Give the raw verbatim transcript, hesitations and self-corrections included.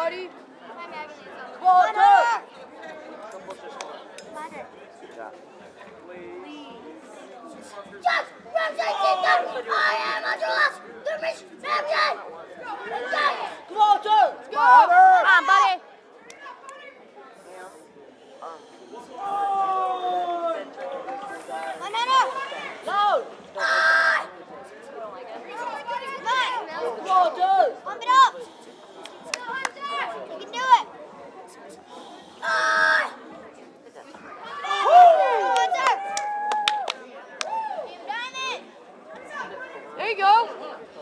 buddy. Water. Just representing them, I am Orlowski, the Miss Champion! Water. Go. Come on, buddy. Banana! Loud. Ah! Water. Pump it up! You can do it! Ah! Water! You've done it! There you go.